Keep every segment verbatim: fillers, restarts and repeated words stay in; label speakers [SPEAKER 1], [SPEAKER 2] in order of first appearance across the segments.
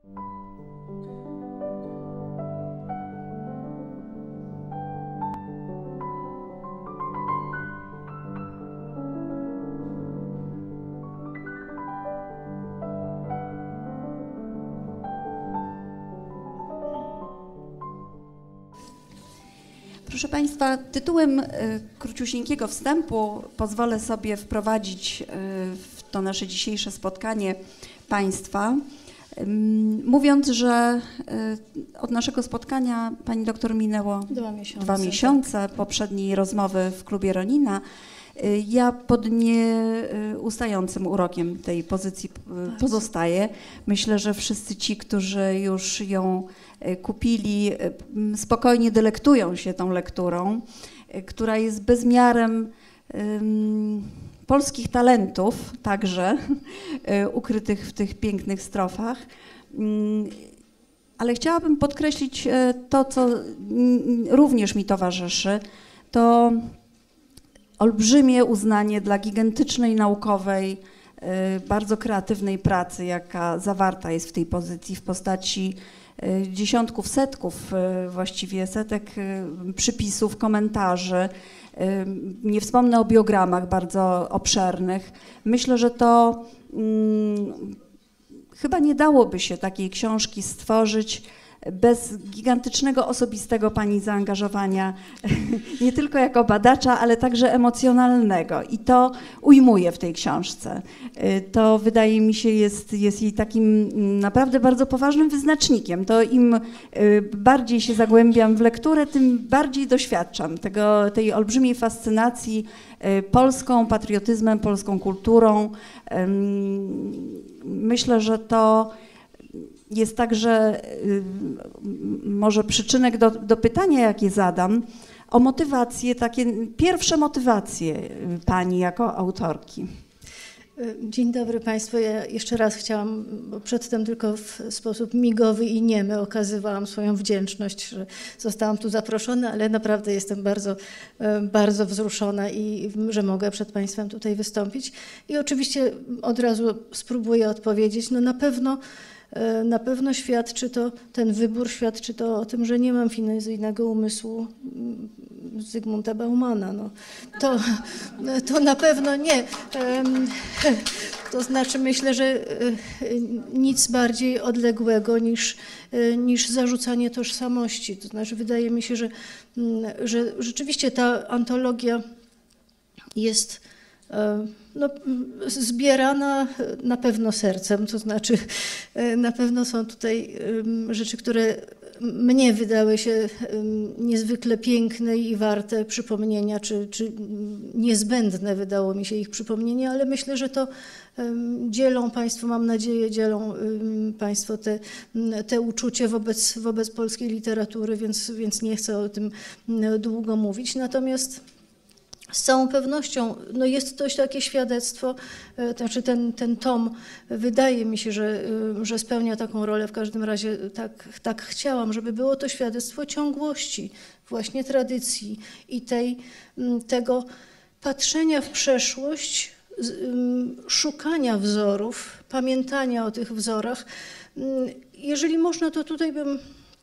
[SPEAKER 1] Proszę Państwa, tytułem króciusieńkiego wstępu pozwolę sobie wprowadzić w to nasze dzisiejsze spotkanie Państwa, mówiąc, że od naszego spotkania Pani doktor minęło
[SPEAKER 2] dwa miesiące,
[SPEAKER 1] dwa miesiące poprzedniej rozmowy w klubie Ronina. Ja pod nieustającym urokiem tej pozycji pozostaję. Myślę, że wszyscy ci, którzy już ją kupili, spokojnie delektują się tą lekturą, która jest bezmiarem um, polskich talentów także ukrytych w tych pięknych strofach. Um, ale chciałabym podkreślić to, co również mi towarzyszy, to olbrzymie uznanie dla gigantycznej naukowej, bardzo kreatywnej pracy, jaka zawarta jest w tej pozycji w postaci dziesiątków, setków, właściwie setek przypisów, komentarzy. Nie wspomnę o biogramach bardzo obszernych. Myślę, że to hmm, chyba nie dałoby się takiej książki stworzyć bez gigantycznego osobistego Pani zaangażowania, nie tylko jako badacza, ale także emocjonalnego. I to ujmuje w tej książce. To wydaje mi się jest, jest jej takim naprawdę bardzo poważnym wyznacznikiem. To im bardziej się zagłębiam w lekturę, tym bardziej doświadczam tego, tej olbrzymiej fascynacji polską patriotyzmem, polską kulturą. Myślę, że to jest także y, może przyczynek do, do pytania, jakie zadam, o motywacje, takie pierwsze motywacje Pani jako autorki.
[SPEAKER 2] Dzień dobry Państwu. Ja jeszcze raz chciałam, bo przedtem tylko w sposób migowy i niemy okazywałam swoją wdzięczność, że zostałam tu zaproszona, ale naprawdę jestem bardzo, bardzo wzruszona i że mogę przed Państwem tutaj wystąpić. I oczywiście od razu spróbuję odpowiedzieć. No na pewno Na pewno świadczy to, ten wybór świadczy to o tym, że nie mam finezyjnego umysłu Zygmunta Baumana. No, to, to na pewno nie. To znaczy myślę, że nic bardziej odległego niż, niż zarzucanie tożsamości. To znaczy wydaje mi się, że, że rzeczywiście ta antologia jest no, zbierana na pewno sercem, to znaczy na pewno są tutaj rzeczy, które mnie wydały się niezwykle piękne i warte przypomnienia, czy, czy niezbędne wydało mi się ich przypomnienie, ale myślę, że to dzielą Państwo, mam nadzieję, dzielą Państwo te, te uczucie wobec, wobec polskiej literatury, więc, więc nie chcę o tym długo mówić. Natomiast z całą pewnością no jest to takie świadectwo, to znaczy ten, ten tom wydaje mi się, że, że spełnia taką rolę, w każdym razie tak, tak chciałam, żeby było to świadectwo ciągłości, właśnie tradycji i tej, tego patrzenia w przeszłość, szukania wzorów, pamiętania o tych wzorach. Jeżeli można, to tutaj bym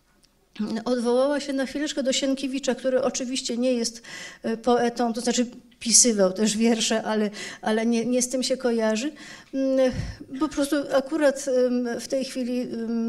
[SPEAKER 2] odwołała się na chwileczkę do Sienkiewicza, który oczywiście nie jest poetą, to znaczy pisywał też wiersze, ale, ale nie, nie z tym się kojarzy. Po prostu akurat w tej chwili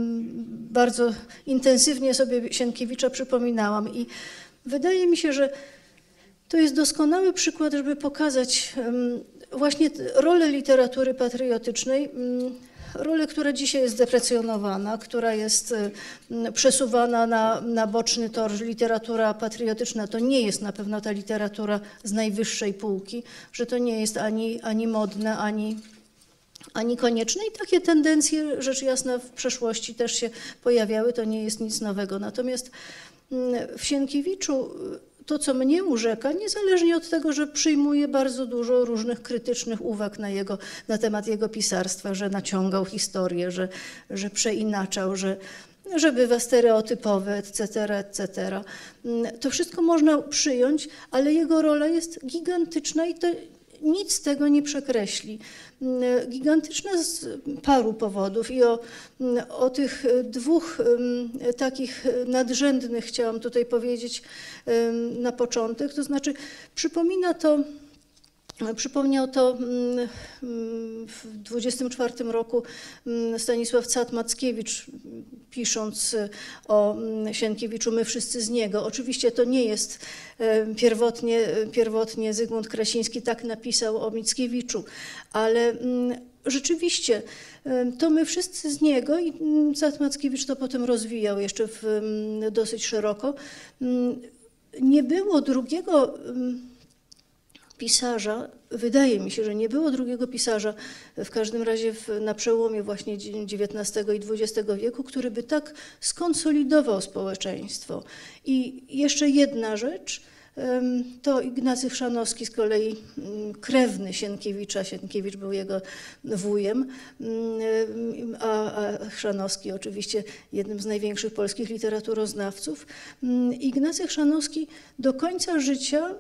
[SPEAKER 2] bardzo intensywnie sobie Sienkiewicza przypominałam i wydaje mi się, że to jest doskonały przykład, żeby pokazać właśnie rolę literatury patriotycznej, rolę, która dzisiaj jest deprecjonowana, która jest przesuwana na, na boczny tor, że literatura patriotyczna to nie jest na pewno ta literatura z najwyższej półki, że to nie jest ani, ani modne, ani, ani konieczne. I takie tendencje, rzecz jasna, w przeszłości też się pojawiały, to nie jest nic nowego. Natomiast w Sienkiewiczu to, co mnie urzeka, niezależnie od tego, że przyjmuję bardzo dużo różnych krytycznych uwag na, jego, na temat jego pisarstwa, że naciągał historię, że, że przeinaczał, że, że bywa stereotypowe, et cetera, et cetera. To wszystko można przyjąć, ale jego rola jest gigantyczna i to nic tego nie przekreśli. Gigantyczne z paru powodów i o, o tych dwóch takich nadrzędnych chciałam tutaj powiedzieć na początek, to znaczy przypomina to, przypomniał to w dwudziestym czwartym roku Stanisław Cat-Mackiewicz, pisząc o Sienkiewiczu My wszyscy z niego. Oczywiście to nie jest pierwotnie, pierwotnie Zygmunt Krasiński tak napisał o Mickiewiczu, ale rzeczywiście to My wszyscy z niego i Cat-Mackiewicz to potem rozwijał jeszcze w, dosyć szeroko. Nie było drugiego pisarza, wydaje mi się, że nie było drugiego pisarza, w każdym razie w, na przełomie właśnie dziewiętnastego i dwudziestego wieku, który by tak skonsolidował społeczeństwo. I jeszcze jedna rzecz, to Ignacy Chrzanowski, z kolei krewny Sienkiewicza, Sienkiewicz był jego wujem, a, a Chrzanowski oczywiście jednym z największych polskich literaturoznawców. Ignacy Chrzanowski do końca życia,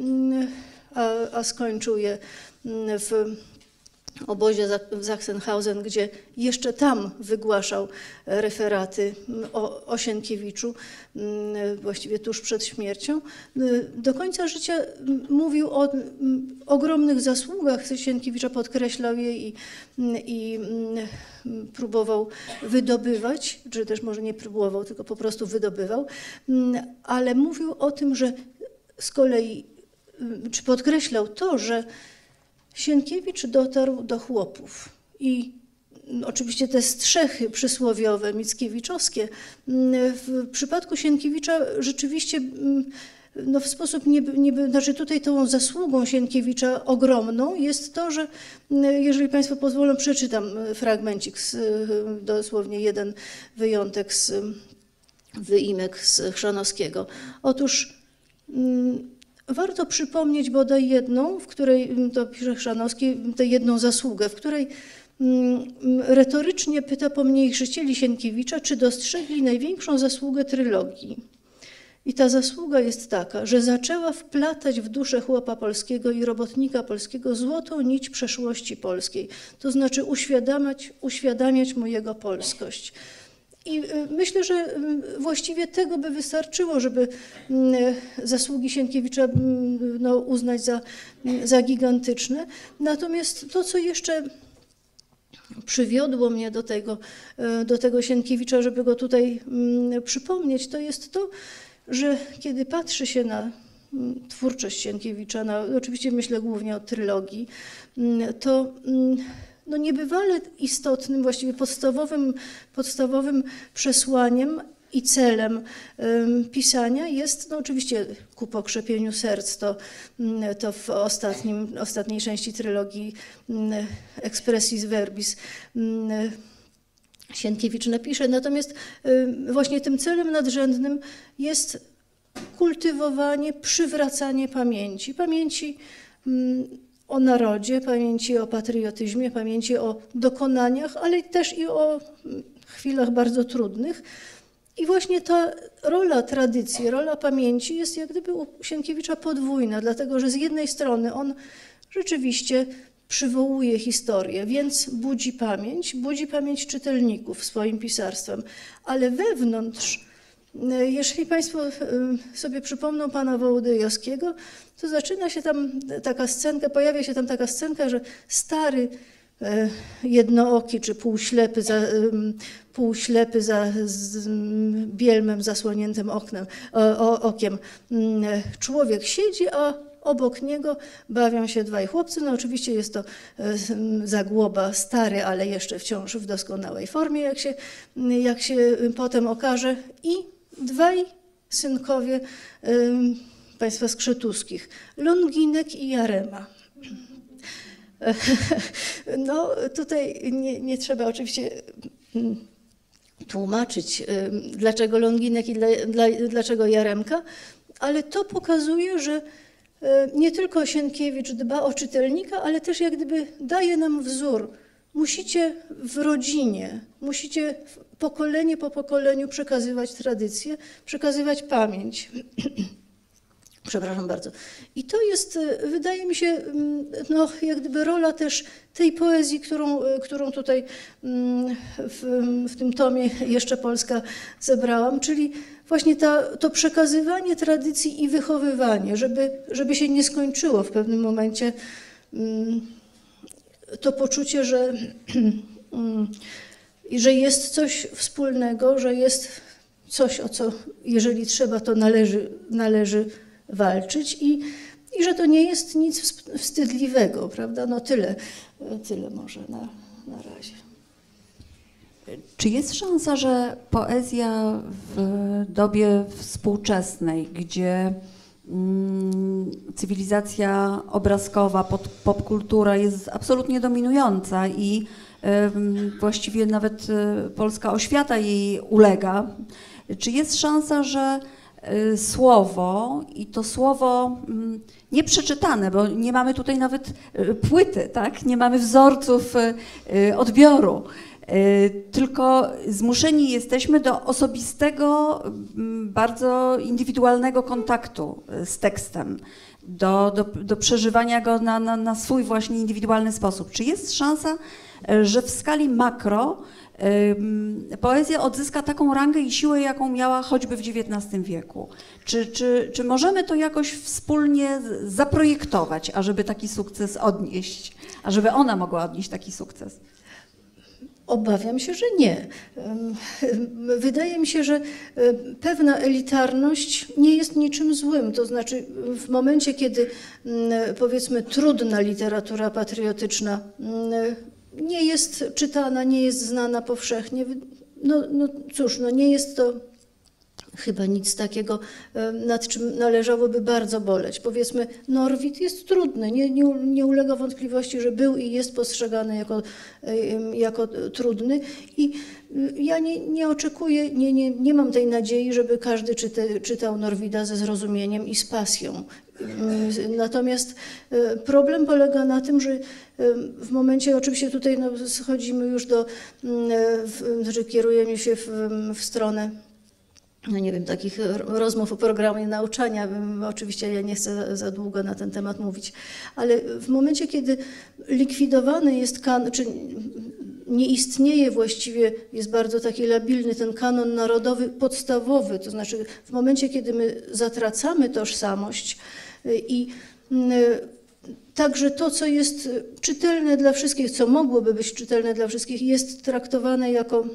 [SPEAKER 2] a, a skończył je w obozie w Sachsenhausen, gdzie jeszcze tam wygłaszał referaty o, o Sienkiewiczu, właściwie tuż przed śmiercią. Do końca życia mówił o ogromnych zasługach Sienkiewicza, podkreślał je i, i próbował wydobywać, czy też może nie próbował, tylko po prostu wydobywał, ale mówił o tym, że z kolei, czy podkreślał to, że Sienkiewicz dotarł do chłopów i oczywiście te strzechy przysłowiowe, mickiewiczowskie, w przypadku Sienkiewicza rzeczywiście no w sposób niby, niby, znaczy tutaj tą zasługą Sienkiewicza ogromną jest to, że jeżeli Państwo pozwolą, przeczytam fragmencik, z, dosłownie jeden wyjątek z wyimek z Chrzanowskiego. Otóż warto przypomnieć bodaj jedną, w której, to pisze Chrzanowski, tę jedną zasługę, w której retorycznie pyta pomniejszycieli Sienkiewicza, czy dostrzegli największą zasługę trylogii. I ta zasługa jest taka, że zaczęła wplatać w duszę chłopa polskiego i robotnika polskiego złotą nić przeszłości polskiej, to znaczy uświadamiać, uświadamiać mu jego polskość. I myślę, że właściwie tego by wystarczyło, żeby zasługi Sienkiewicza no, uznać za, za gigantyczne. Natomiast to, co jeszcze przywiodło mnie do tego, do tego Sienkiewicza, żeby go tutaj przypomnieć, to jest to, że kiedy patrzy się na twórczość Sienkiewicza, na, oczywiście myślę głównie o trylogii, to no niebywale istotnym, właściwie podstawowym, podstawowym przesłaniem i celem um, pisania jest no oczywiście Ku pokrzepieniu serc, to, to w ostatnim, ostatniej części trylogii um, Expressis Verbis um, Sienkiewicz napisze. Natomiast um, właśnie tym celem nadrzędnym jest kultywowanie, przywracanie pamięci. Pamięci um, o narodzie, pamięci o patriotyzmie, pamięci o dokonaniach, ale też i o chwilach bardzo trudnych. I właśnie ta rola tradycji, rola pamięci jest jak gdyby u Sienkiewicza podwójna, dlatego że z jednej strony on rzeczywiście przywołuje historię, więc budzi pamięć, budzi pamięć czytelników swoim pisarstwem, ale wewnątrz, jeżeli Państwo sobie przypomną pana Wołodyjowskiego, to zaczyna się tam taka scenka, pojawia się tam taka scenka, że stary jednooki czy półślepy za, półślepy za z bielmem zasłoniętym oknem, o, okiem człowiek siedzi, a obok niego bawią się dwaj chłopcy. No oczywiście jest to Zagłoba stary, ale jeszcze wciąż w doskonałej formie, jak się, jak się potem okaże. I dwaj synkowie państwa skrzetuskich, Longinek i Jarema. No tutaj nie, nie trzeba oczywiście tłumaczyć, dlaczego Longinek i dla, dla, dlaczego Jaremka, ale to pokazuje, że nie tylko Sienkiewicz dba o czytelnika, ale też jak gdyby daje nam wzór. Musicie w rodzinie, musicie pokolenie po pokoleniu przekazywać tradycję, przekazywać pamięć. Przepraszam bardzo. I to jest, wydaje mi się, no, jak gdyby rola też tej poezji, którą, którą tutaj w, w tym tomie Jeszcze Polska zebrałam, czyli właśnie ta, to przekazywanie tradycji i wychowywanie, żeby, żeby się nie skończyło w pewnym momencie to poczucie, że, że jest coś wspólnego, że jest coś, o co jeżeli trzeba, to należy, należy walczyć i, i że to nie jest nic wstydliwego, prawda? No tyle, tyle może na, na razie.
[SPEAKER 1] Czy jest szansa, że poezja w dobie współczesnej, gdzie mm, cywilizacja obrazkowa, pop, popkultura jest absolutnie dominująca i y, właściwie nawet y, polska oświata jej ulega, czy jest szansa, że słowo i to słowo nieprzeczytane, bo nie mamy tutaj nawet płyty, tak? Nie mamy wzorców odbioru, tylko zmuszeni jesteśmy do osobistego, bardzo indywidualnego kontaktu z tekstem, do, do, do przeżywania go na, na, na swój właśnie indywidualny sposób. Czy jest szansa, że w skali makro poezja odzyska taką rangę i siłę, jaką miała choćby w dziewiętnastym wieku? Czy, czy, czy możemy to jakoś wspólnie zaprojektować, ażeby taki sukces odnieść, ażeby ona mogła odnieść taki sukces?
[SPEAKER 2] Obawiam się, że nie. Wydaje mi się, że pewna elitarność nie jest niczym złym. To znaczy w momencie, kiedy powiedzmy trudna literatura patriotyczna nie jest czytana, nie jest znana powszechnie, no, no cóż, no nie jest to chyba nic takiego, nad czym należałoby bardzo boleć. Powiedzmy, Norwid jest trudny, nie, nie, nie ulega wątpliwości, że był i jest postrzegany jako, jako trudny i ja nie, nie oczekuję, nie, nie, nie mam tej nadziei, żeby każdy czyta, czytał Norwida ze zrozumieniem i z pasją. Natomiast problem polega na tym, że w momencie, oczywiście tutaj no, schodzimy już do, w, znaczy kierujemy się w, w stronę no nie wiem, takich rozmów o programie nauczania. Oczywiście ja nie chcę za długo na ten temat mówić, ale w momencie, kiedy likwidowany jest kanon, czy nie istnieje właściwie, jest bardzo taki labilny ten kanon narodowy podstawowy, to znaczy w momencie, kiedy my zatracamy tożsamość i także to, co jest czytelne dla wszystkich, co mogłoby być czytelne dla wszystkich, jest traktowane jako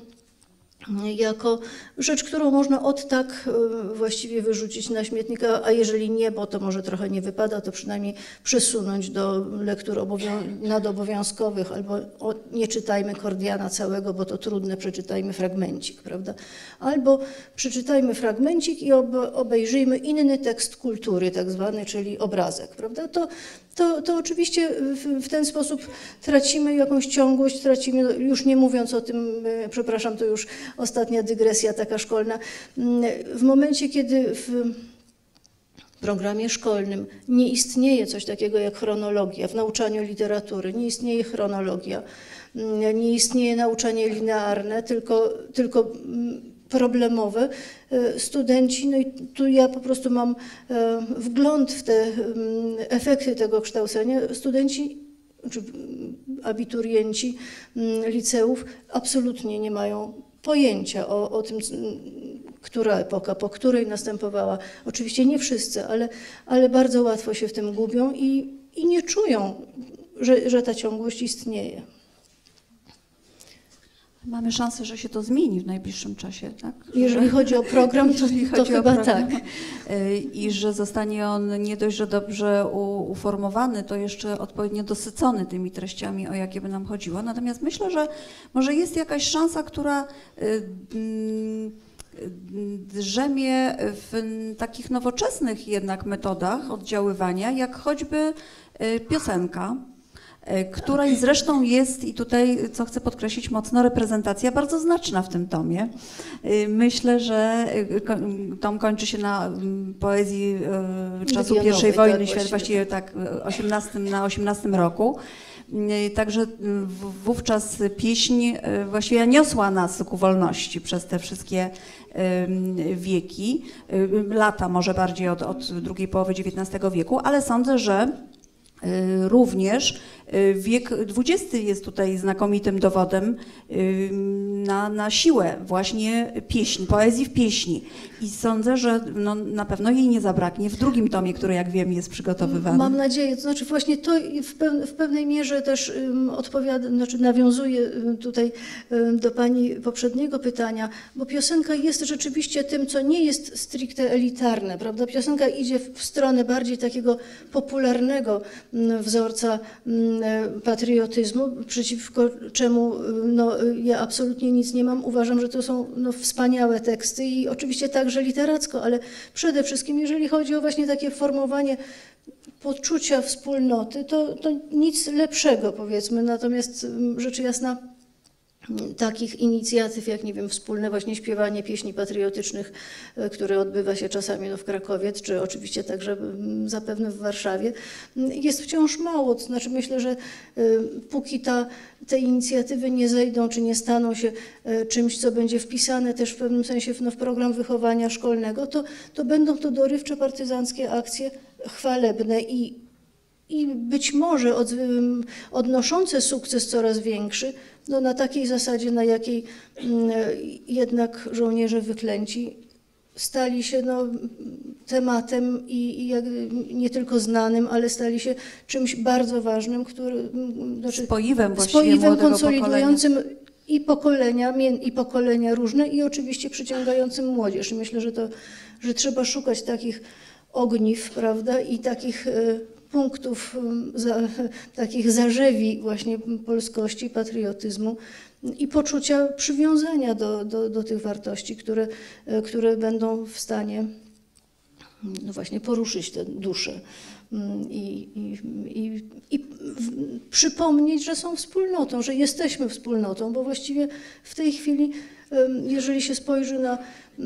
[SPEAKER 2] jako rzecz, którą można od tak właściwie wyrzucić na śmietnik, a jeżeli nie, bo to może trochę nie wypada, to przynajmniej przesunąć do lektur nadobowiązkowych albo o, nie czytajmy Kordiana całego, bo to trudne, przeczytajmy fragmencik, prawda? Albo przeczytajmy fragmencik i obejrzyjmy inny tekst kultury, tak zwany, czyli obrazek, prawda? To, to, to oczywiście w, w ten sposób tracimy jakąś ciągłość, tracimy, już nie mówiąc o tym, przepraszam, to już ostatnia dygresja taka szkolna, w momencie, kiedy w programie szkolnym nie istnieje coś takiego jak chronologia, w nauczaniu literatury nie istnieje chronologia, nie istnieje nauczanie linearne, tylko, tylko problemowe, studenci, no i tu ja po prostu mam wgląd w te efekty tego kształcenia, studenci czy abiturienci liceów absolutnie nie mają pojęcia o, o tym, która epoka, po której następowała. Oczywiście nie wszyscy, ale, ale bardzo łatwo się w tym gubią i, i nie czują, że, że ta ciągłość istnieje.
[SPEAKER 1] Mamy szansę, że się to zmieni w najbliższym czasie, tak?
[SPEAKER 2] Jeżeli chodzi o program, to, to chyba program. Tak.
[SPEAKER 1] I że zostanie on nie dość, że dobrze uformowany, to jeszcze odpowiednio dosycony tymi treściami, o jakie by nam chodziło. Natomiast myślę, że może jest jakaś szansa, która drzemie w takich nowoczesnych jednak metodach oddziaływania, jak choćby piosenka, której zresztą jest, i tutaj, co chcę podkreślić mocno, reprezentacja bardzo znaczna w tym tomie. Myślę, że tom kończy się na poezji czasu pierwszej wojny, tak, właściwie tak osiemnastym, na osiemnastym roku. Także wówczas pieśń właściwie niosła nas ku wolności przez te wszystkie wieki, lata może bardziej od, od drugiej połowy dziewiętnastego wieku, ale sądzę, że również wiek dwudziesty jest tutaj znakomitym dowodem na, na siłę właśnie pieśni, poezji w pieśni. I sądzę, że no, na pewno jej nie zabraknie w drugim tomie, który jak wiem jest przygotowywany.
[SPEAKER 2] Mam nadzieję, to znaczy właśnie to w, peł, w pewnej mierze też um, odpowiada, znaczy nawiązuje tutaj um, do pani poprzedniego pytania, bo piosenka jest rzeczywiście tym, co nie jest stricte elitarne, prawda? Piosenka idzie w stronę bardziej takiego popularnego um, wzorca um, patriotyzmu, przeciwko czemu no, ja absolutnie nic nie mam. Uważam, że to są no, wspaniałe teksty i oczywiście także literacko, ale przede wszystkim jeżeli chodzi o właśnie takie formowanie poczucia wspólnoty, to, to nic lepszego powiedzmy, natomiast rzecz jasna takich inicjatyw jak, nie wiem, wspólne właśnie śpiewanie pieśni patriotycznych, które odbywa się czasami no, w Krakowie, czy oczywiście także zapewne w Warszawie, jest wciąż mało. To znaczy myślę, że póki ta, te inicjatywy nie zejdą, czy nie staną się czymś, co będzie wpisane też w pewnym sensie no, w program wychowania szkolnego, to, to będą to dorywcze partyzanckie akcje chwalebne i I być może od, odnoszące sukces coraz większy, no na takiej zasadzie, na jakiej jednak żołnierze wyklęci stali się no, tematem i, i jak, nie tylko znanym, ale stali się czymś bardzo ważnym, który, znaczy,
[SPEAKER 1] spoiwem,
[SPEAKER 2] spoiwem konsolidującym pokolenia. i pokolenia, i pokolenia różne i oczywiście przyciągającym młodzież. I myślę, że, to, że trzeba szukać takich ogniw, prawda, i takich punktów, za, takich zarzewi właśnie polskości, patriotyzmu i poczucia przywiązania do, do, do tych wartości, które, które będą w stanie no właśnie poruszyć tę duszę i, i, i, i przypomnieć, że są wspólnotą, że jesteśmy wspólnotą, bo właściwie w tej chwili, jeżeli się spojrzy na,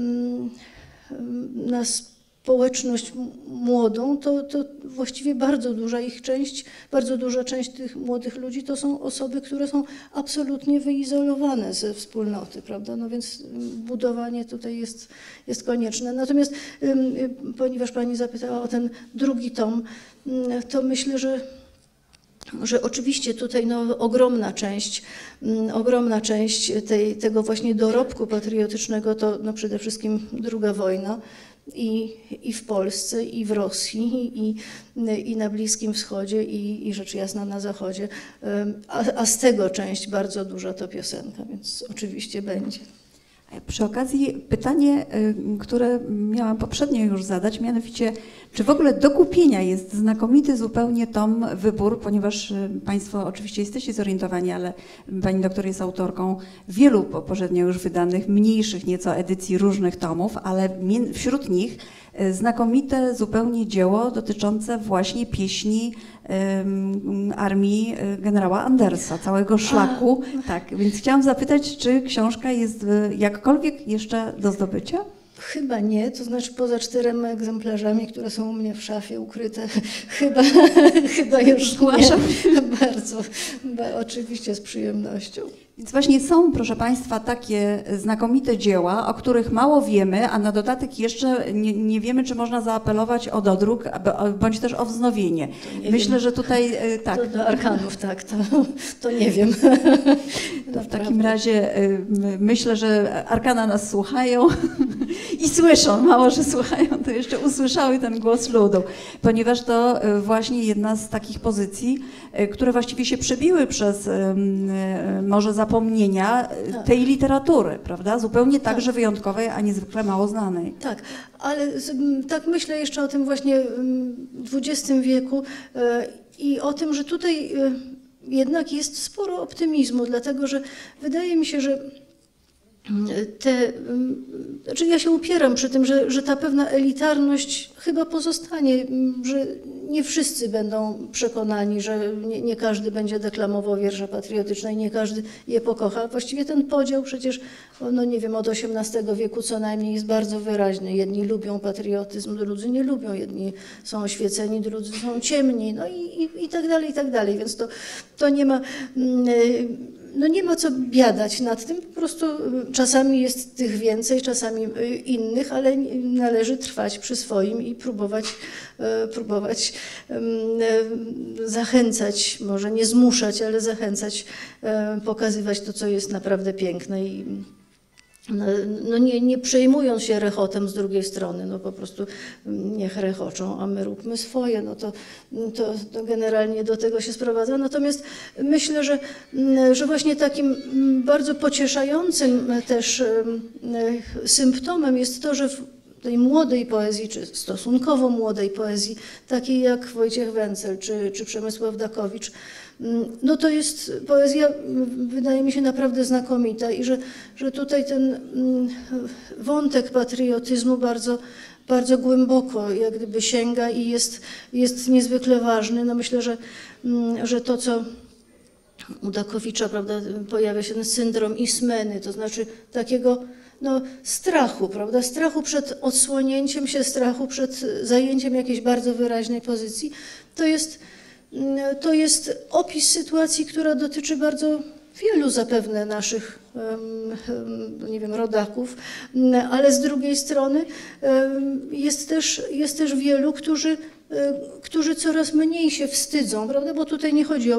[SPEAKER 2] na społeczność młodą, to, to właściwie bardzo duża ich część, bardzo duża część tych młodych ludzi to są osoby, które są absolutnie wyizolowane ze wspólnoty, prawda? No więc budowanie tutaj jest, jest konieczne. Natomiast ponieważ pani zapytała o ten drugi tom, to myślę, że że oczywiście tutaj no, ogromna część, ogromna część tej, tego właśnie dorobku patriotycznego to no, przede wszystkim druga wojna. I, I w Polsce, i w Rosji, i, i na Bliskim Wschodzie, i, i rzecz jasna na Zachodzie. A, a z tego część bardzo duża to piosenka, więc oczywiście będzie.
[SPEAKER 1] Przy okazji pytanie, które miałam poprzednio już zadać, mianowicie, czy w ogóle do kupienia jest znakomity zupełnie tom Wybór, ponieważ Państwo oczywiście jesteście zorientowani, ale Pani doktor jest autorką wielu poprzednio już wydanych, mniejszych nieco edycji różnych tomów, ale wśród nich znakomite zupełnie dzieło dotyczące właśnie pieśni um, armii generała Andersa, całego szlaku. A. Tak, więc chciałam zapytać, czy książka jest jakkolwiek jeszcze do zdobycia?
[SPEAKER 2] Chyba nie, to znaczy poza czterema egzemplarzami, które są u mnie w szafie ukryte, chyba, chyba już zgłaszam. Nie. Bardzo, oczywiście z przyjemnością.
[SPEAKER 1] Więc właśnie są, proszę Państwa, takie znakomite dzieła, o których mało wiemy, a na dodatek jeszcze nie, nie wiemy, czy można zaapelować o dodruk, bądź też o wznowienie. Myślę, wiem. że tutaj tak.
[SPEAKER 2] To do arkanów, tak, to, to nie wiem.
[SPEAKER 1] To w takim razie myślę, że arkana nas słuchają i słyszą, mało, że słuchają, to jeszcze usłyszały ten głos ludu, ponieważ to właśnie jedna z takich pozycji, które właściwie się przebiły przez może zapomnienia tej literatury, prawda? Zupełnie tak. także wyjątkowej, a niezwykle mało znanej.
[SPEAKER 2] Tak, ale tak myślę jeszcze o tym właśnie dwudziestym wieku i o tym, że tutaj jednak jest sporo optymizmu, dlatego że wydaje mi się, że te, znaczy ja się upieram przy tym, że, że ta pewna elitarność chyba pozostanie, że nie wszyscy będą przekonani, że nie, nie każdy będzie deklamował wiersze patriotyczne i nie każdy je pokocha. Właściwie ten podział przecież, no nie wiem, od osiemnastego wieku co najmniej jest bardzo wyraźny. Jedni lubią patriotyzm, drudzy nie lubią. Jedni są oświeceni, drudzy są ciemni, no i, i, i tak dalej, i tak dalej. Więc to, to nie ma... Yy, No nie ma co biadać nad tym, po prostu czasami jest tych więcej, czasami innych, ale należy trwać przy swoim i próbować, próbować zachęcać, może nie zmuszać, ale zachęcać, pokazywać to, co jest naprawdę piękne i no nie, nie przejmując się rechotem z drugiej strony, no po prostu niech rechoczą, a my róbmy swoje, no to, to, to generalnie do tego się sprowadza. Natomiast myślę, że, że właśnie takim bardzo pocieszającym też symptomem jest to, że w tej młodej poezji, czy stosunkowo młodej poezji, takiej jak Wojciech Wencel czy, czy Przemysław Dakowicz, no to jest poezja, wydaje mi się, naprawdę znakomita i że, że tutaj ten wątek patriotyzmu bardzo, bardzo głęboko jak gdyby sięga i jest, jest niezwykle ważny. No myślę, że, że to, co u Dakowicza, prawda, pojawia się ten syndrom Ismeny, to znaczy takiego no, strachu, prawda, strachu przed odsłonięciem się, strachu przed zajęciem jakiejś bardzo wyraźnej pozycji, to jest To jest opis sytuacji, która dotyczy bardzo wielu zapewne naszych, nie wiem, rodaków, ale z drugiej strony jest też, jest też wielu, którzy, którzy coraz mniej się wstydzą, prawda, bo tutaj nie chodzi o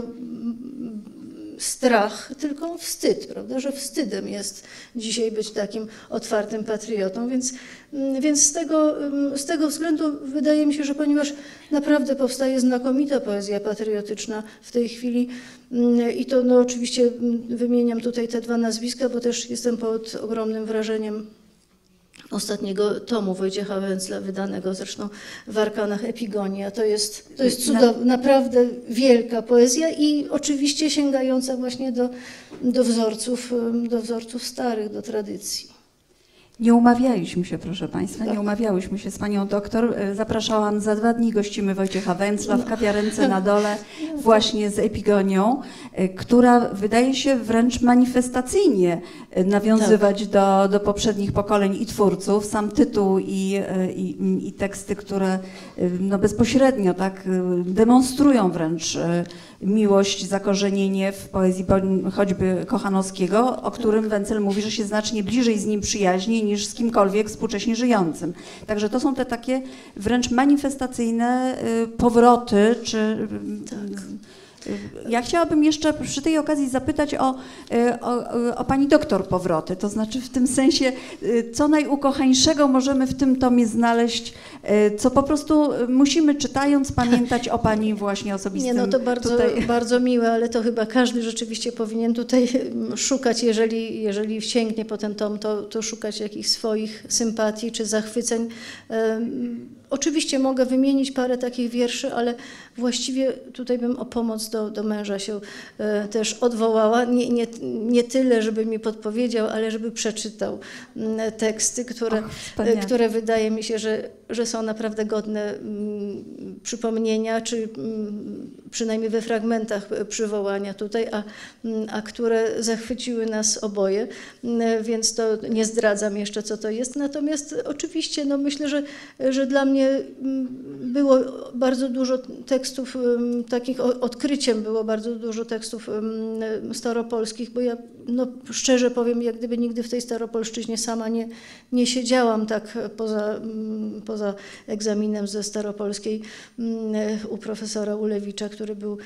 [SPEAKER 2] strach, tylko wstyd, prawda, że wstydem jest dzisiaj być takim otwartym patriotą, więc, więc z, tego, z tego względu wydaje mi się, że ponieważ naprawdę powstaje znakomita poezja patriotyczna w tej chwili i to no, oczywiście wymieniam tutaj te dwa nazwiska, bo też jestem pod ogromnym wrażeniem ostatniego tomu Wojciecha Wencla, wydanego zresztą w Arkanach Epigonia. To jest, to jest cudowna, naprawdę wielka poezja i oczywiście sięgająca właśnie do, do wzorców, do wzorców starych, do tradycji.
[SPEAKER 1] Nie umawialiśmy się, proszę Państwa,
[SPEAKER 2] Tak.
[SPEAKER 1] nie umawiałyśmy się z Panią doktor. Zapraszałam za dwa dni, gościmy Wojciecha Wencla w kawiarence na dole właśnie z Epigonią, która wydaje się wręcz manifestacyjnie nawiązywać tak. do, do poprzednich pokoleń i twórców. Sam tytuł i, i, i teksty, które no bezpośrednio tak demonstrują wręcz miłość, zakorzenienie w poezji choćby Kochanowskiego, o którym Wencel mówi, że się znacznie bliżej z nim przyjaźni niż z kimkolwiek współcześnie żyjącym. Także to są te takie wręcz manifestacyjne powroty, czy... Tak. Ja chciałabym jeszcze przy tej okazji zapytać o, o, o Pani doktor powroty, to znaczy w tym sensie, co najukochańszego możemy w tym tomie znaleźć, co po prostu musimy czytając pamiętać o Pani właśnie osobistym.
[SPEAKER 2] Nie, no to bardzo,
[SPEAKER 1] tutaj.
[SPEAKER 2] bardzo miłe, ale to chyba każdy rzeczywiście powinien tutaj szukać, jeżeli, jeżeli sięgnie po ten tom, to, to szukać jakichś swoich sympatii czy zachwyceń. Oczywiście mogę wymienić parę takich wierszy, ale właściwie tutaj bym o pomoc do, do męża się e, też odwołała. Nie, nie, nie tyle, żeby mi podpowiedział, ale żeby przeczytał m, teksty, które, Och, e, które wydaje mi się, że, że są naprawdę godne m, przypomnienia, czy m, przynajmniej we fragmentach przywołania tutaj, a, m, a które zachwyciły nas oboje, m, więc to nie zdradzam jeszcze, co to jest. Natomiast oczywiście no, myślę, że, że dla mnie było bardzo dużo tekstów, takich odkryciem było bardzo dużo tekstów staropolskich, bo ja no, szczerze powiem, jak gdyby nigdy w tej staropolszczyźnie sama nie, nie siedziałam tak poza, poza egzaminem ze staropolskiej u profesora Ulewicza, który był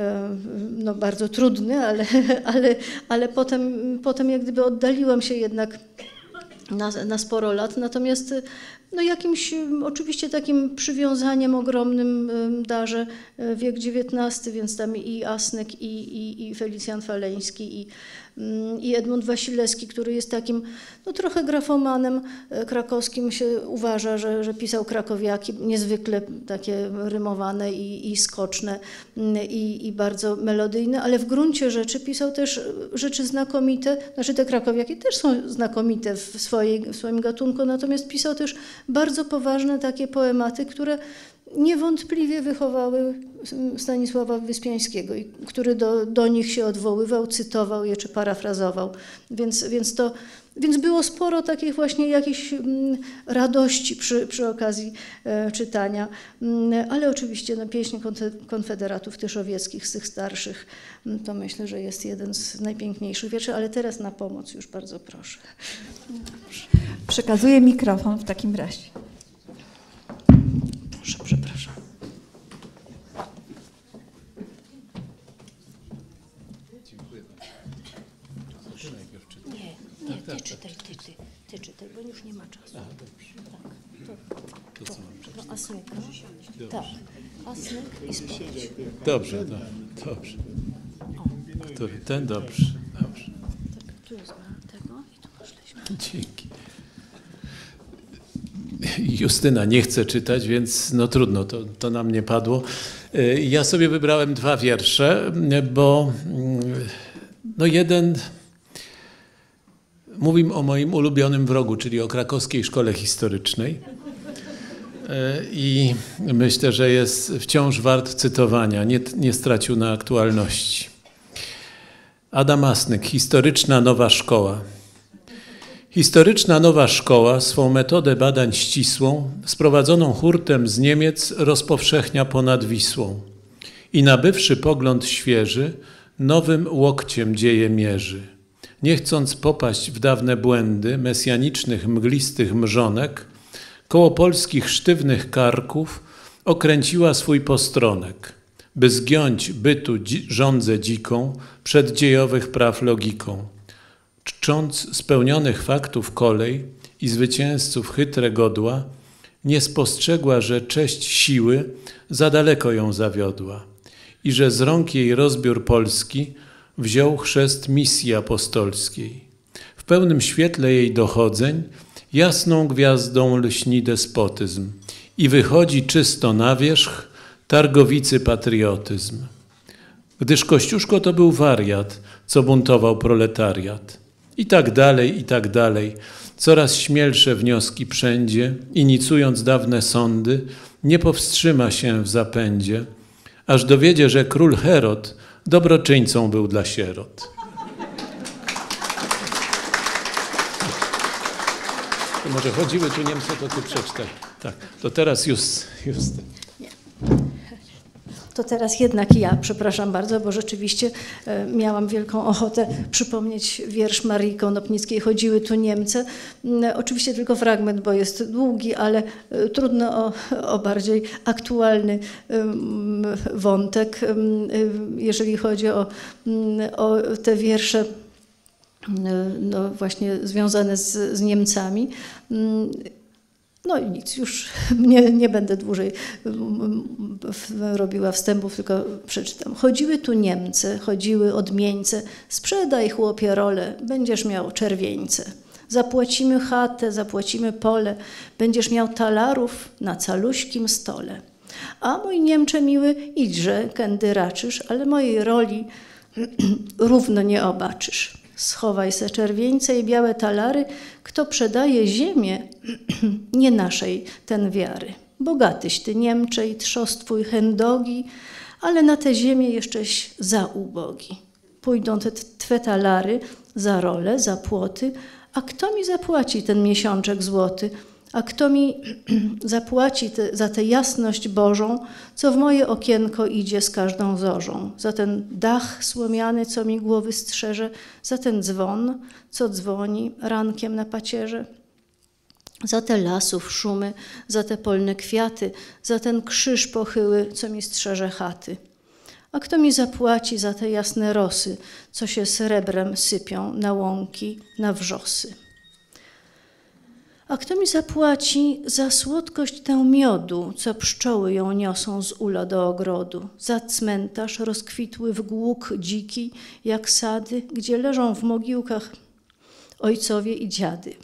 [SPEAKER 2] no, bardzo trudny, ale, ale, ale potem, potem jak gdyby oddaliłam się jednak na, na sporo lat, natomiast no jakimś oczywiście takim przywiązaniem ogromnym darzę wiek dziewiętnasty, więc tam i Asnek, i, i, i Felicjan Faleński, i, I Edmund Wasilewski, który jest takim no, trochę grafomanem krakowskim, się uważa, że, że pisał krakowiaki niezwykle takie rymowane i, i skoczne i, i bardzo melodyjne, ale w gruncie rzeczy pisał też rzeczy znakomite, znaczy te krakowiaki też są znakomite w, swojej, w swoim gatunku, natomiast pisał też bardzo poważne takie poematy, które niewątpliwie wychowały Stanisława Wyspiańskiego, który do, do nich się odwoływał, cytował je czy parafrazował. Więc, więc, to, więc było sporo takich właśnie jakichś radości przy, przy okazji e, czytania, ale oczywiście no, pieśń Konfederatów Tyszowieckich z tych starszych, to myślę, że jest jeden z najpiękniejszych wierszy, ale teraz na pomoc już bardzo proszę.
[SPEAKER 1] Przekazuję mikrofon w takim razie.
[SPEAKER 2] Proszę, przepraszam.
[SPEAKER 3] Dziękuję bardzo. Najpierw czytaj.
[SPEAKER 2] Nie, nie, ty czytaj, ty, ty, ty czytaj, bo już nie ma czasu.
[SPEAKER 3] A, dobrze.
[SPEAKER 2] Tak, to,
[SPEAKER 3] To co mam przeczytać?
[SPEAKER 2] no, Asnyka. Tak, Asnyk i spowiedź.
[SPEAKER 3] Dobrze, do, dobrze. Który? Ten? Dobrze, dobrze.
[SPEAKER 2] Tak, tu jest tego i tu masz leśne.
[SPEAKER 3] Dzięki. Justyna nie chce czytać, więc no trudno, to, to na mnie padło. Ja sobie wybrałem dwa wiersze, bo no jeden mówi o moim ulubionym wrogu, czyli o Krakowskiej Szkole Historycznej. I myślę, że jest wciąż wart cytowania, nie, nie stracił na aktualności. Adam Asnyk, Historyczna Nowa Szkoła. Historyczna Nowa Szkoła swą metodę badań ścisłą, sprowadzoną hurtem z Niemiec, rozpowszechnia ponad Wisłą. I nabywszy pogląd świeży, nowym łokciem dzieje mierzy. Nie chcąc popaść w dawne błędy mesjanicznych, mglistych mrzonek, koło polskich sztywnych karków okręciła swój postronek, by zgiąć bytu dzi- żądzę dziką przed dziejowych praw logiką. Czcząc spełnionych faktów kolej i zwycięzców chytre godła, nie spostrzegła, że cześć siły za daleko ją zawiodła i że z rąk jej rozbiór Polski wziął chrzest misji apostolskiej. W pełnym świetle jej dochodzeń jasną gwiazdą lśni despotyzm i wychodzi czysto na wierzch targowicy patriotyzm. Gdyż Kościuszko to był wariat, co buntował proletariat. I tak dalej, i tak dalej. Coraz śmielsze wnioski wszędzie, inicjując dawne sądy, nie powstrzyma się w zapędzie, aż dowiedzie, że król Herod dobroczyńcą był dla sierot. To może chodziły tu Niemcy, to ty przeczytaj. Tak, to teraz Just, Just.
[SPEAKER 2] To teraz jednak ja, przepraszam bardzo, bo rzeczywiście e, miałam wielką ochotę przypomnieć wiersz Marii Konopnickiej Chodziły tu Niemcy. E, oczywiście tylko fragment, bo jest długi, ale e, trudno o, o bardziej aktualny e, wątek, e, jeżeli chodzi o, o te wiersze e, no właśnie związane z, z Niemcami. No i nic, już nie, nie będę dłużej robiła wstępów, tylko przeczytam. Chodziły tu Niemcy, chodziły odmieńce, sprzedaj chłopie rolę, będziesz miał czerwieńce. Zapłacimy chatę, zapłacimy pole, będziesz miał talarów na caluśkim stole. A mój Niemcze miły, idźże, kędy raczysz, ale mojej roli równo nie obaczysz. Schowaj se czerwieńce i białe talary, kto przedaje ziemię, nie naszej ten wiary. Bogatyś ty Niemcze i trzos twój chędogi, ale na tę ziemię jeszcześ za ubogi. Pójdą te twe talary za rolę, za płoty, a kto mi zapłaci ten miesiączek złoty? A kto mi zapłaci te, za tę jasność Bożą, co w moje okienko idzie z każdą zorzą? Za ten dach słomiany, co mi głowy strzeże, za ten dzwon, co dzwoni rankiem na pacierze, za te lasów szumy, za te polne kwiaty, za ten krzyż pochyły, co mi strzeże chaty. A kto mi zapłaci za te jasne rosy, co się srebrem sypią na łąki, na wrzosy? A kto mi zapłaci za słodkość tę miodu, co pszczoły ją niosą z ula do ogrodu, za cmentarz rozkwitły w głuk dziki, jak sady, gdzie leżą w mogiłkach ojcowie i dziady.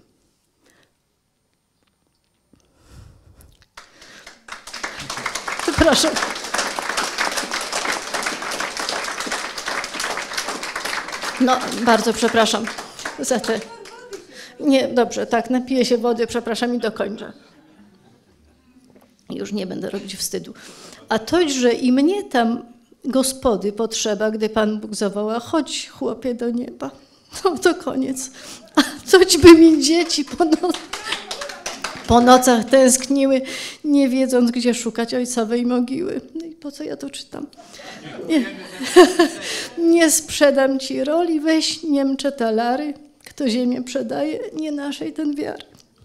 [SPEAKER 2] Przepraszam. No, bardzo przepraszam za te... Nie, dobrze, tak, napiję się wody, przepraszam i dokończę. Już nie będę robić wstydu. A toć, że i mnie tam gospody potrzeba, gdy Pan Bóg zawoła, chodź chłopie do nieba. No to koniec. A toć by mi dzieci po, no... po nocach tęskniły, nie wiedząc, gdzie szukać ojcowej mogiły. No i po co ja to czytam? Nie, nie sprzedam ci roli, weź Niemcze talary. Kto ziemię przedaje, nie naszej ten wiary.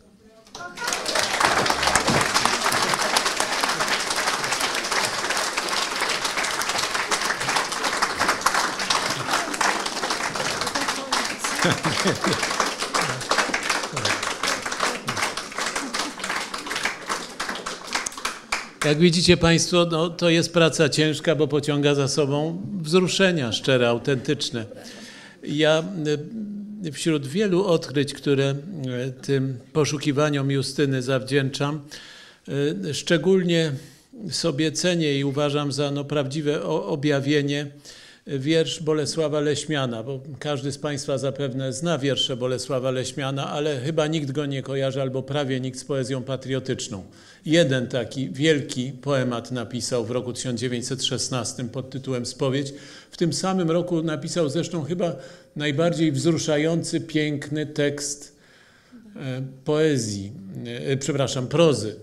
[SPEAKER 3] Jak widzicie Państwo, no, to jest praca ciężka, bo pociąga za sobą wzruszenia szczere, autentyczne. Ja wśród wielu odkryć, które tym poszukiwaniom Justyny zawdzięczam, szczególnie sobie cenię i uważam za no, prawdziwe objawienie wiersz Bolesława Leśmiana, bo każdy z Państwa zapewne zna wiersze Bolesława Leśmiana, ale chyba nikt go nie kojarzy, albo prawie nikt z poezją patriotyczną. Jeden taki wielki poemat napisał w roku tysiąc dziewięćset szesnastym pod tytułem Spowiedź. W tym samym roku napisał zresztą chyba najbardziej wzruszający, piękny tekst poezji, przepraszam, prozy,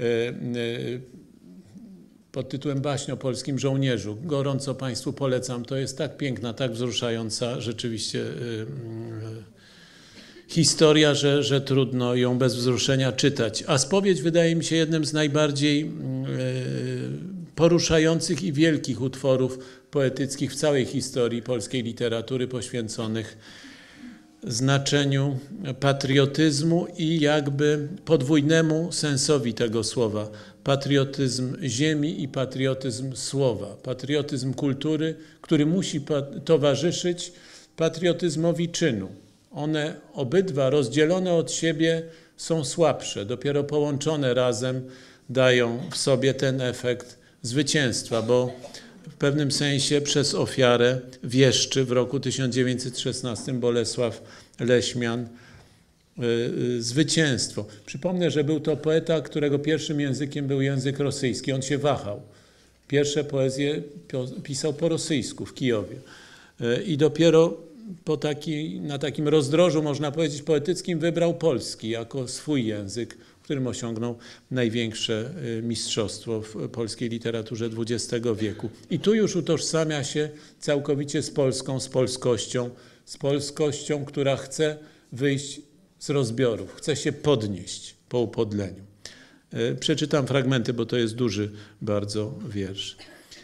[SPEAKER 3] pod tytułem Baśń o polskim żołnierzu. Gorąco Państwu polecam. To jest tak piękna, tak wzruszająca rzeczywiście y, y, historia, że, że trudno ją bez wzruszenia czytać. A Spowiedź wydaje mi się jednym z najbardziej y, poruszających i wielkich utworów poetyckich w całej historii polskiej literatury poświęconych znaczeniu patriotyzmu i jakby podwójnemu sensowi tego słowa. Patriotyzm ziemi i patriotyzm słowa. Patriotyzm kultury, który musi towarzyszyć patriotyzmowi czynu. One obydwa rozdzielone od siebie są słabsze. Dopiero połączone razem dają w sobie ten efekt zwycięstwa, bo w pewnym sensie przez ofiarę wieszczy w roku tysiąc dziewięćset szesnastym Bolesław Leśmian zwycięstwo. Przypomnę, że był to poeta, którego pierwszym językiem był język rosyjski. On się wahał. Pierwsze poezje pisał po rosyjsku w Kijowie. I dopiero po taki, na takim rozdrożu, można powiedzieć, poetyckim wybrał polski jako swój język, w którym osiągnął największe mistrzostwo w polskiej literaturze dwudziestego wieku. I tu już utożsamia się całkowicie z Polską, z polskością, z polskością, która chce wyjść z rozbiorów, chce się podnieść po upodleniu. Przeczytam fragmenty, bo to jest duży bardzo wiersz.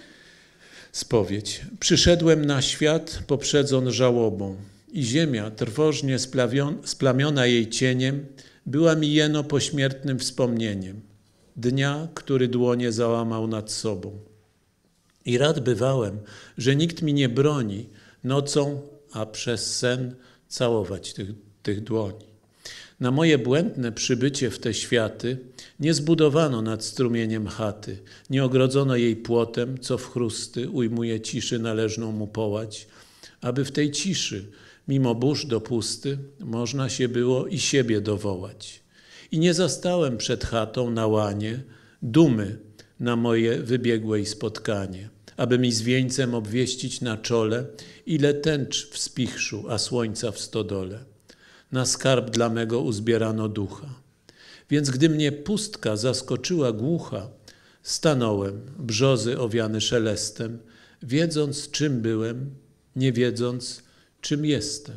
[SPEAKER 3] Spowiedź. Przyszedłem na świat poprzedzon żałobą i ziemia, trwożnie splamiona jej cieniem, była mi jeno pośmiertnym wspomnieniem dnia, który dłonie załamał nad sobą. I rad bywałem, że nikt mi nie broni nocą, a przez sen całować tych, tych dłoni. Na moje błędne przybycie w te światy nie zbudowano nad strumieniem chaty, nie ogrodzono jej płotem, co w chrusty ujmuje ciszy należną mu połać, aby w tej ciszy, mimo burz dopusty, można się było i siebie dowołać. I nie zastałem przed chatą na łanie dumy na moje wybiegłej spotkanie, aby mi z wieńcem obwieścić na czole, ile tęcz w spichrzu, a słońca w stodole. Na skarb dla mego uzbierano ducha. Więc gdy mnie pustka zaskoczyła głucha, stanąłem, brzozy owiany szelestem, wiedząc, czym byłem, nie wiedząc, czym jestem.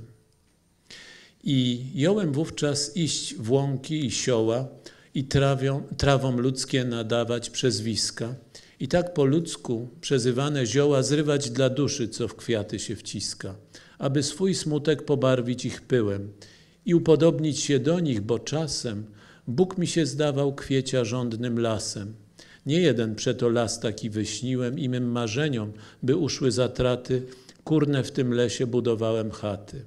[SPEAKER 3] I jąłem wówczas iść w łąki i sioła i trawią, trawom ludzkie nadawać przezwiska i tak po ludzku przezywane zioła zrywać dla duszy, co w kwiaty się wciska, aby swój smutek pobarwić ich pyłem i upodobnić się do nich, bo czasem Bóg mi się zdawał kwiecia żądnym lasem. Nie jeden przeto las taki wyśniłem i mym marzeniom, by uszły zatraty, kurne w tym lesie budowałem chaty.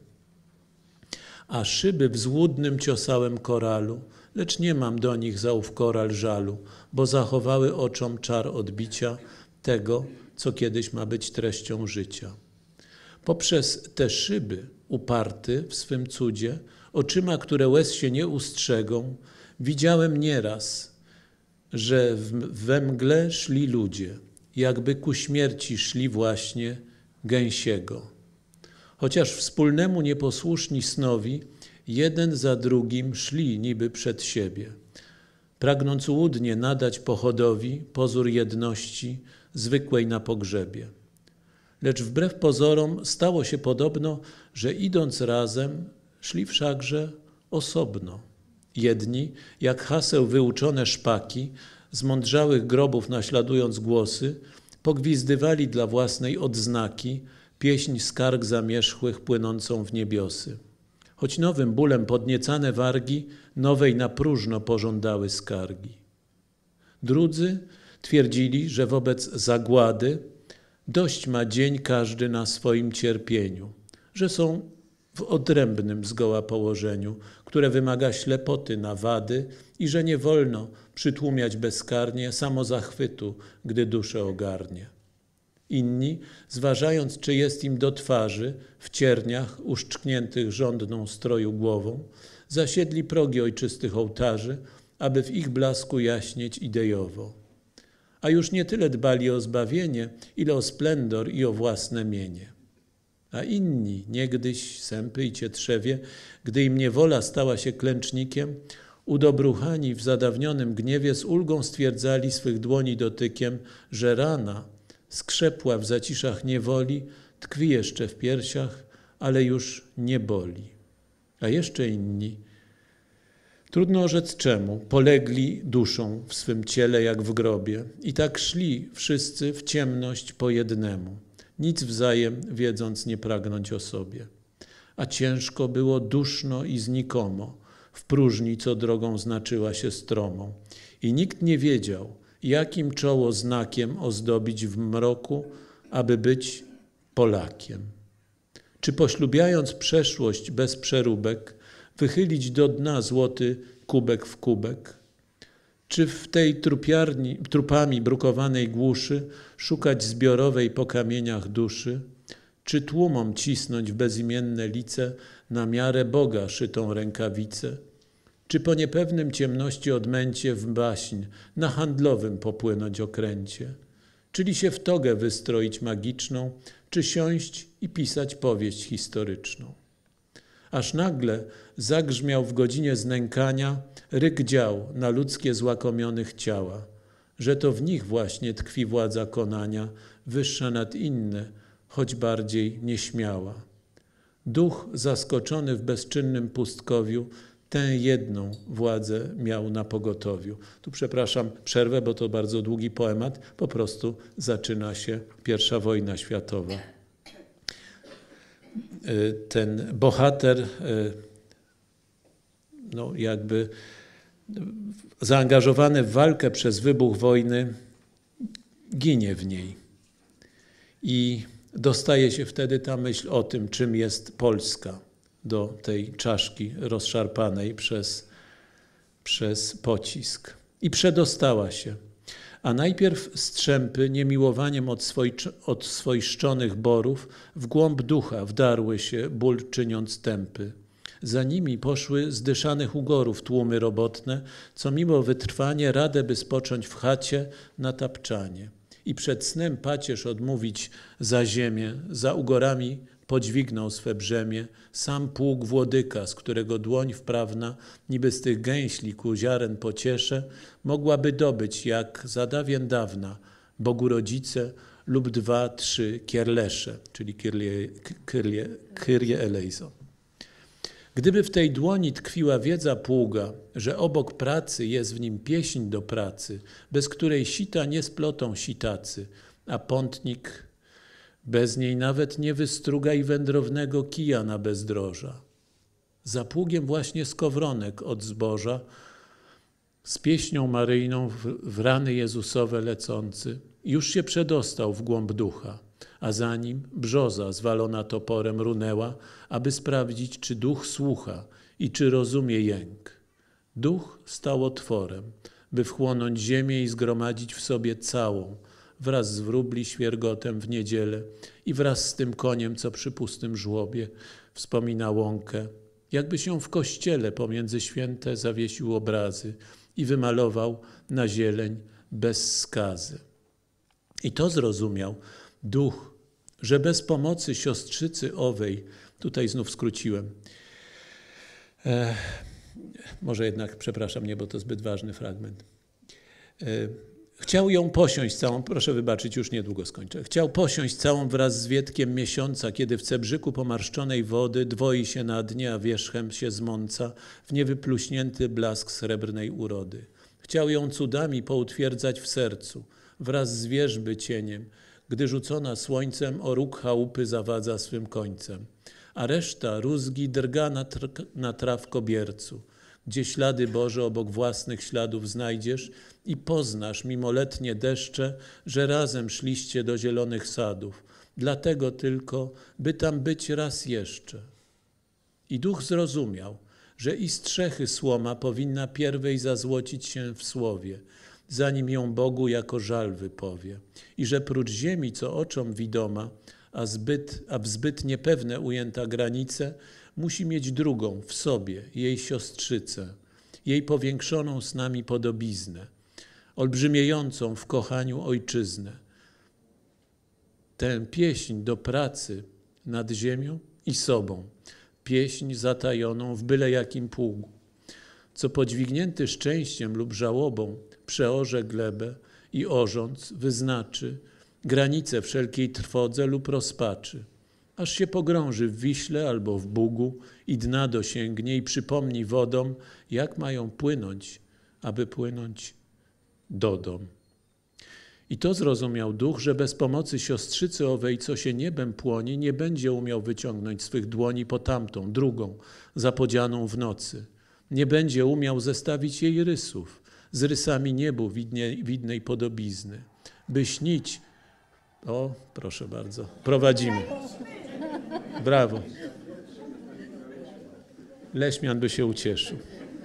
[SPEAKER 3] A szyby w złudnym ciosałem koralu, lecz nie mam do nich załów koral żalu, bo zachowały oczom czar odbicia tego, co kiedyś ma być treścią życia. Poprzez te szyby, uparty w swym cudzie, oczyma, które łez się nie ustrzegą, widziałem nieraz, że we mgle szli ludzie, jakby ku śmierci szli właśnie gęsiego. Chociaż wspólnemu nieposłuszni snowi, jeden za drugim szli niby przed siebie, pragnąc łudnie nadać pochodowi pozór jedności zwykłej na pogrzebie. Lecz wbrew pozorom stało się podobno, że idąc razem, szli wszakże osobno. Jedni, jak haseł wyuczone szpaki, z mądrzałych grobów naśladując głosy, pogwizdywali dla własnej odznaki pieśń skarg zamierzchłych płynącą w niebiosy. Choć nowym bólem podniecane wargi, nowej na próżno pożądały skargi. Drudzy twierdzili, że wobec zagłady dość ma dzień każdy na swoim cierpieniu, że są w odrębnym zgoła położeniu, które wymaga ślepoty na wady i że nie wolno przytłumiać bezkarnie samozachwytu, gdy duszę ogarnie. Inni, zważając, czy jest im do twarzy, w cierniach uszczkniętych żądną stroju głową, zasiedli progi ojczystych ołtarzy, aby w ich blasku jaśnieć ideowo. A już nie tyle dbali o zbawienie, ile o splendor i o własne mienie. A inni, niegdyś sępy i cietrzewie, gdy im niewola stała się klęcznikiem, udobruchani w zadawnionym gniewie z ulgą stwierdzali swych dłoni dotykiem, że rana skrzepła w zaciszach niewoli, tkwi jeszcze w piersiach, ale już nie boli. A jeszcze inni, trudno rzec czemu, polegli duszą w swym ciele jak w grobie i tak szli wszyscy w ciemność po jednemu, nic wzajem wiedząc nie pragnąć o sobie. A ciężko było, duszno i znikomo, w próżni, co drogą znaczyła się stromą. I nikt nie wiedział, jakim czoło znakiem ozdobić w mroku, aby być Polakiem. Czy poślubiając przeszłość bez przeróbek, wychylić do dna złoty kubek w kubek? Czy w tej trupiarni, trupami brukowanej głuszy szukać zbiorowej po kamieniach duszy? Czy tłumom cisnąć w bezimienne lice na miarę Boga szytą rękawicę? Czy po niepewnym ciemności odmęcie w baśń na handlowym popłynąć okręcie? Czyli się w togę wystroić magiczną, czy siąść i pisać powieść historyczną? Aż nagle zagrzmiał w godzinie znękania ryk dział na ludzkie złakomionych ciała, że to w nich właśnie tkwi władza konania, wyższa nad inne, choć bardziej nieśmiała. Duch zaskoczony w bezczynnym pustkowiu tę jedną władzę miał na pogotowiu. Tu przepraszam, przerwę, bo to bardzo długi poemat. Po prostu zaczyna się pierwsza wojna światowa. Ten bohater, no jakby zaangażowany w walkę przez wybuch wojny, ginie w niej. I dostaje się wtedy ta myśl o tym, czym jest Polska, do tej czaszki rozszarpanej przez, przez pocisk. I przedostała się. A najpierw strzępy niemiłowaniem od, swoj, od swojszczonych borów w głąb ducha wdarły się, ból czyniąc tępy. Za nimi poszły zdyszanych ugorów tłumy robotne, co mimo wytrwanie radę by spocząć w chacie na tapczanie. I przed snem pacierz odmówić za ziemię, za ugorami podźwignął swe brzemię, sam pług włodyka, z którego dłoń wprawna, niby z tych gęśli ku ziaren pociesze, mogłaby dobyć, jak za dawien dawna, Bogu rodzice lub dwa, trzy kierlesze, czyli Kyrie, Kyrie, Kyrie eleison. Gdyby w tej dłoni tkwiła wiedza pługa, że obok pracy jest w nim pieśń do pracy, bez której sita nie splotą sitacy, a pątnik bez niej nawet nie wystruga i wędrownego kija na bezdroża. za pługiem właśnie skowronek od zboża, z pieśnią maryjną w, w rany Jezusowe lecący, już się przedostał w głąb ducha, a za nim brzoza zwalona toporem runęła, aby sprawdzić, czy duch słucha i czy rozumie jęk. Duch stał otworem, by wchłonąć ziemię i zgromadzić w sobie całą, wraz z wróbli świergotem w niedzielę i wraz z tym koniem, co przy pustym żłobie wspomina łąkę, jakby się w kościele pomiędzy święte zawiesił obrazy i wymalował na zieleń bez skazy. I to zrozumiał duch, że bez pomocy siostrzycy owej, tutaj znów skróciłem, e, może jednak, przepraszam, nie, bo to zbyt ważny fragment. E, chciał ją posiąść całą, proszę wybaczyć, już niedługo skończę. Chciał posiąść całą wraz z wietkiem miesiąca, kiedy w cebrzyku pomarszczonej wody dwoi się na dnie, a wierzchem się zmąca w niewypluśnięty blask srebrnej urody. Chciał ją cudami poutwierdzać w sercu, wraz z wierzby cieniem, gdy rzucona słońcem o róg chałupy zawadza swym końcem. A reszta rózgi drga na, tr- na trawkobiercu, gdzie ślady Boże obok własnych śladów znajdziesz i poznasz mimoletnie deszcze, że razem szliście do zielonych sadów, dlatego tylko, by tam być raz jeszcze. I duch zrozumiał, że i strzechy słoma powinna pierwej zazłocić się w słowie, zanim ją Bogu jako żal wypowie. I że prócz ziemi, co oczom widoma, a, zbyt, a w zbyt niepewne ujęta granice, musi mieć drugą w sobie, jej siostrzycę, jej powiększoną snami podobiznę, olbrzymiejącą w kochaniu ojczyznę. Tę pieśń do pracy nad ziemią i sobą, pieśń zatajoną w byle jakim pługu, co podźwignięty szczęściem lub żałobą przeorze glebę i orząc wyznaczy granice wszelkiej trwodze lub rozpaczy, aż się pogrąży w Wiśle albo w Bugu i dna dosięgnie i przypomni wodom, jak mają płynąć, aby płynąć do dom. I to zrozumiał duch, że bez pomocy siostrzycy owej, co się niebem płoni, nie będzie umiał wyciągnąć swych dłoni po tamtą, drugą, zapodzianą w nocy. Nie będzie umiał zestawić jej rysów z rysami niebu widnie, widnej podobizny. By śnić, o proszę bardzo, prowadzimy. Brawo. Leśmian by się ucieszył.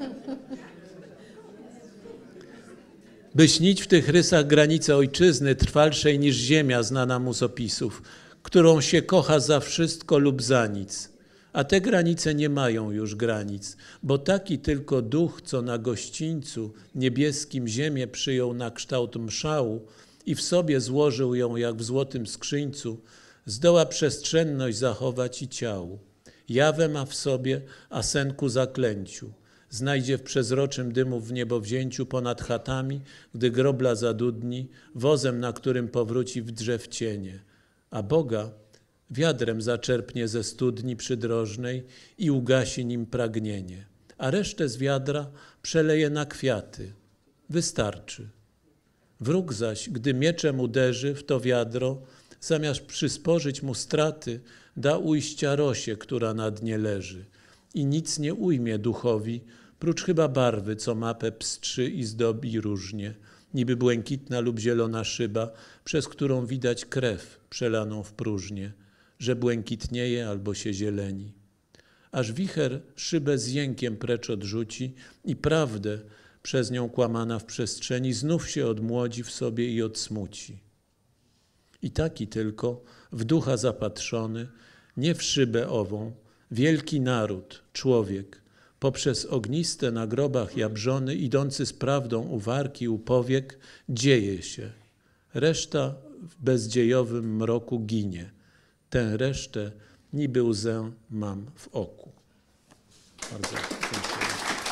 [SPEAKER 3] By śnić w tych rysach granice ojczyzny trwalszej niż ziemia znana mu z opisów, którą się kocha za wszystko lub za nic. A te granice nie mają już granic, bo taki tylko duch, co na gościńcu niebieskim ziemię przyjął na kształt mszału i w sobie złożył ją jak w złotym skrzyńcu, zdoła przestrzenność zachować i ciału. Jawę ma w sobie, a sen ku zaklęciu. Znajdzie w przezroczym dymu w niebowzięciu ponad chatami, gdy grobla zadudni, wozem, na którym powróci w drzew cienie. A Boga wiadrem zaczerpnie ze studni przydrożnej i ugasi nim pragnienie. A resztę z wiadra przeleje na kwiaty. Wystarczy. Wróg zaś, gdy mieczem uderzy w to wiadro, zamiast przysporzyć mu straty, da ujścia rosie, która na dnie leży. I nic nie ujmie duchowi, prócz chyba barwy, co mapę pstrzy i zdobi różnie, niby błękitna lub zielona szyba, przez którą widać krew przelaną w próżnię, że błękitnieje albo się zieleni. Aż wicher szybę z jękiem precz odrzuci i prawdę przez nią kłamana w przestrzeni znów się odmłodzi w sobie i odsmuci. I taki tylko, w ducha zapatrzony, nie w szybę ową, wielki naród, człowiek, poprzez ogniste na grobach jabłżony, idący z prawdą u wargi, u powiek, dzieje się. Reszta w bezdziejowym mroku ginie. Tę resztę niby łzę mam w oku. Bardzo dziękuję.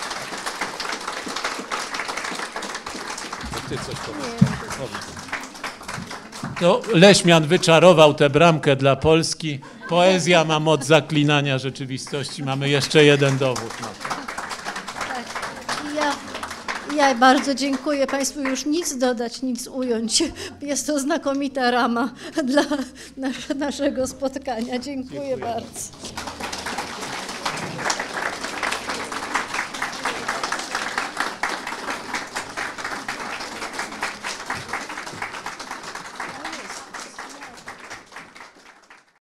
[SPEAKER 3] To ty coś powiedz. No, Leśmian wyczarował tę bramkę dla Polski. Poezja ma moc zaklinania rzeczywistości. Mamy jeszcze jeden dowód na to.
[SPEAKER 2] Ja, ja bardzo dziękuję Państwu. Już nic dodać, nic ująć. Jest to znakomita rama dla nas, naszego spotkania. Dziękuję, dziękuję bardzo.